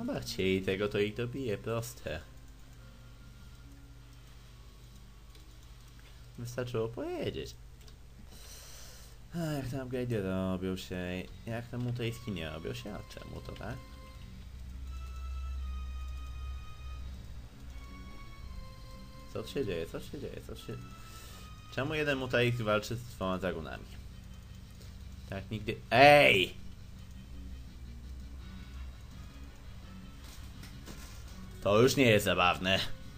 Dobra, chcieli tego, to ich dobije, proste. Wystarczyło powiedzieć. A jak tam upgrade'y robią się, jak tam mutejski nie robią się, a czemu to tak? Co się dzieje, co się dzieje, co się... Czemu jeden mutejsk walczy z 2 dragonami? Tak nigdy... EJ! To już nie jest zabawne.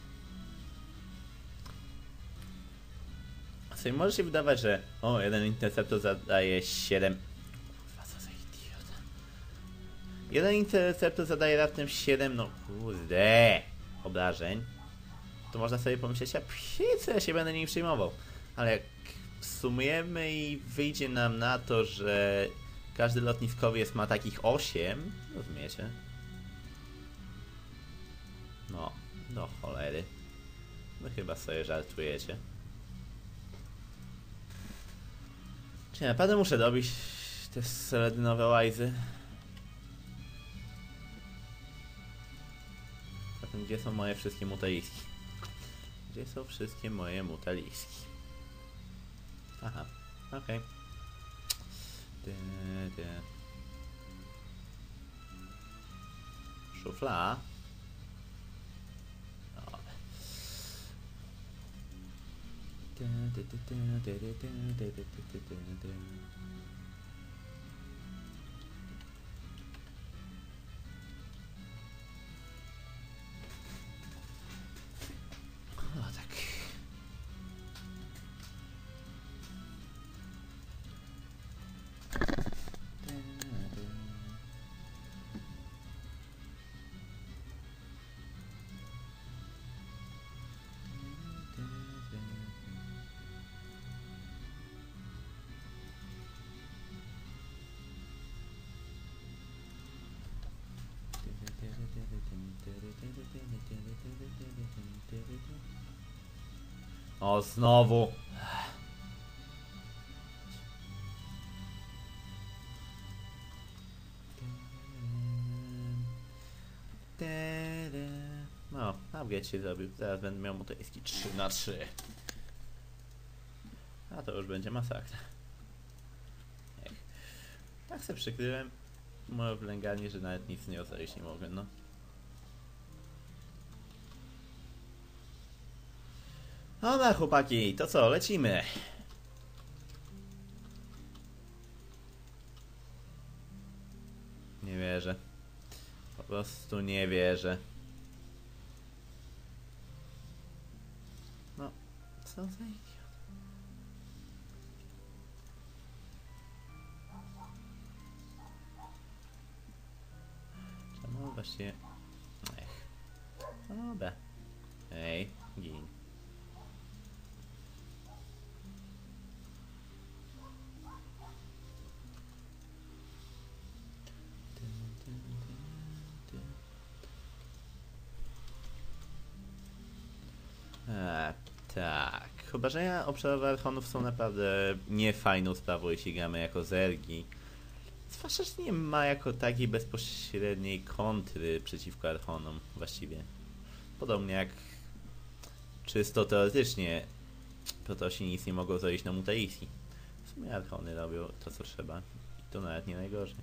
Sobie może się wydawać, że o, jeden interceptor zadaje 7... Kurwa, co za idiota. Jeden interceptor zadaje raptem 7, no kurde, obrażeń. To można sobie pomyśleć, a co ja się będę nim przejmował. Ale jak sumujemy i wyjdzie nam na to, że każdy lotniskowiec ma takich 8, rozumiecie? No, do cholery. No chyba sobie żartujecie. Czy naprawdę muszę dobić te seledynowe łajzy? Zatem gdzie są moje wszystkie mutaliski? Gdzie są wszystkie moje mutaliski? Aha, okej. Szufla. O tak. O, znowu. No, upgrade się zrobił. Zaraz będę miał mutejski 3/3. A to już będzie masakra. Ech. Tak se przykryłem moje wlęganie, że nawet nic nie ocalić nie mogę, no. Dobra chłopaki, to co, lecimy. Nie wierzę. Po prostu nie wierzę. No, co za idiot. Czemu właściwie... Ech. No dobra. Ej, gin. Tak. Obrażenia obszarowe archonów są naprawdę niefajną sprawą, jeśli gramy jako zergi. Zwłaszcza, że nie ma jako takiej bezpośredniej kontry przeciwko archonom właściwie. Podobnie jak czysto teoretycznie protosi nic nie mogą zrobić na mutaiski. W sumie archony robią to, co trzeba. I to nawet nie najgorzej.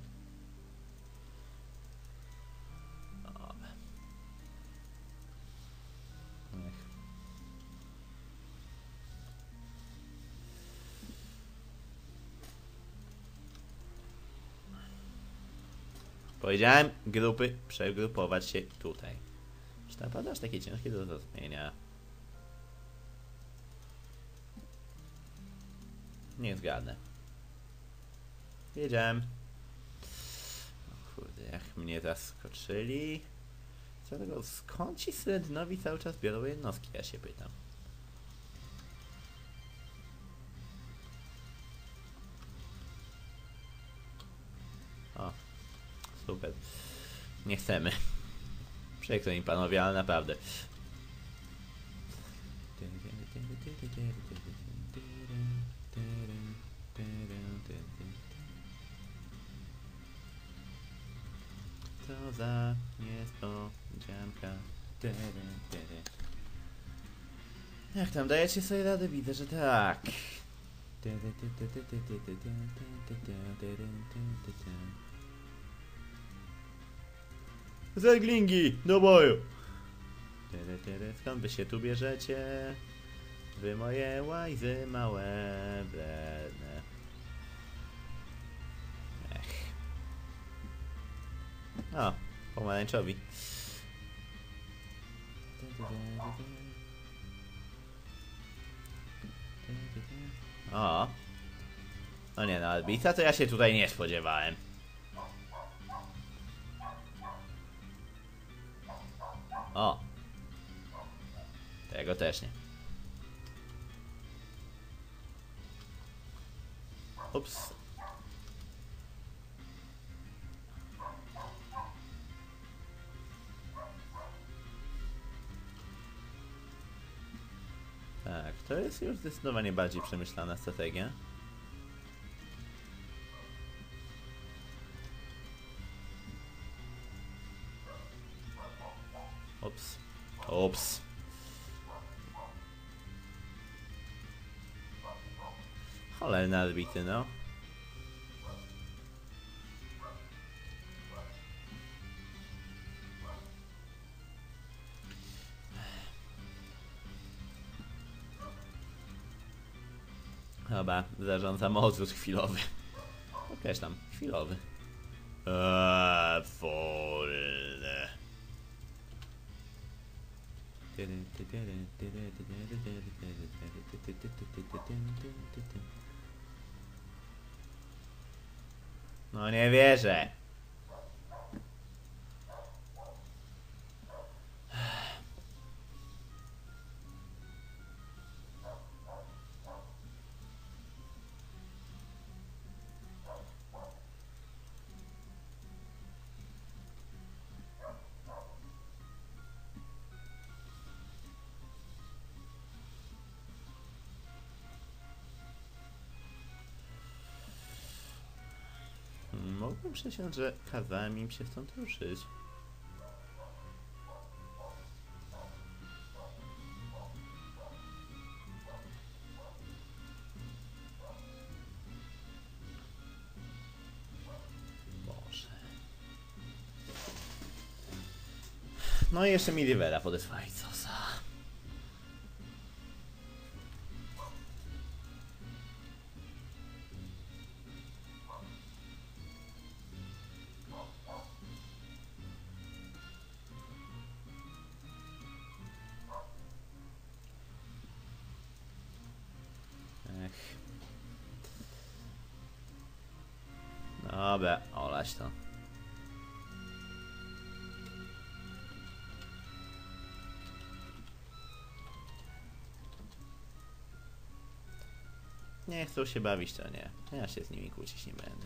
Powiedziałem grupy przegrupować się tutaj. Czy to naprawdę aż takie ciężkie do zrozumienia? Nie zgadnę. Wiedziałem. O kurde, jak mnie zaskoczyli. Dlatego skąd ci Sredynowi cały czas biorą jednostki, ja się pytam. O. Super. Nie chcemy. Przykro mi panowie, ale naprawdę. To co za niespodzianka. Jak tam, dajecie sobie radę? Widzę, że tak. Zerglingi, do boju! Skąd wy się tu bierzecie? Wy moje łajzy małe, bledne. Ech. O, pomarańczowi. O. No nie no, Albita to ja się tutaj nie spodziewałem. O. Tego też nie. Ups. Tak, to jest już zdecydowanie bardziej przemyślana strategia. Ups. Ups. Cholerne albity, no. Dobra, zarządzam odwrót chwilowy. Określam, chwilowy. Wolne. No nie wierzę. Mogłem przysiąc, że kazałem im się stąd ruszyć. Boże. No i jeszcze mi Rivera podesłali, co za... Ech. Dobra, olać to. Nie chcą się bawić, to nie. Ja się z nimi kłócić nie będę.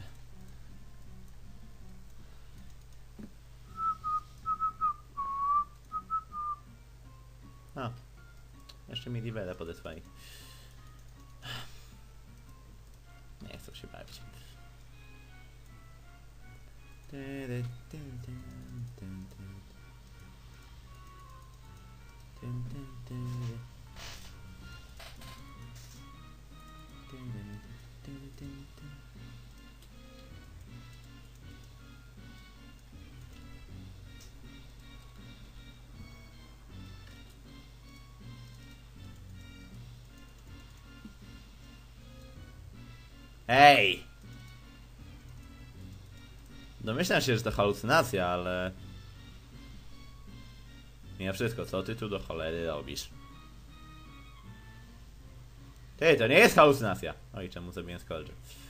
O. Jeszcze mi Rivera podesłali. Nie chcą się bawić. Ej! Domyślam się, że to halucynacja, ale... Mimo wszystko, co ty tu do cholery robisz? Ty, to nie jest halucynacja! Oj, czemu zabiłem Scourge?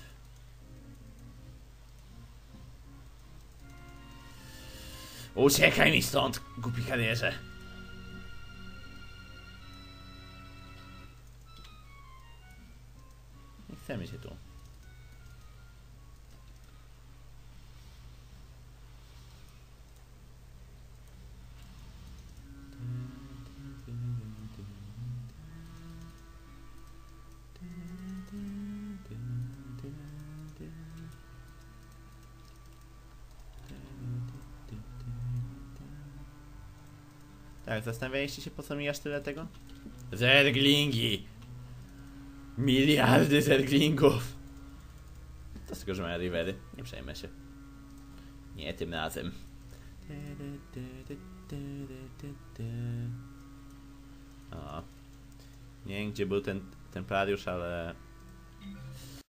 Uciekaj mi stąd, głupi karierze! Nie chcemy się tu. Tak, zastanawialiście się, po co mi aż tyle tego? Zerglingi! Miliardy zerglingów! To z tego, że mają rivery. Nie przejmę się. Nie tym razem. O. Nie wiem, gdzie był ten templariusz, ale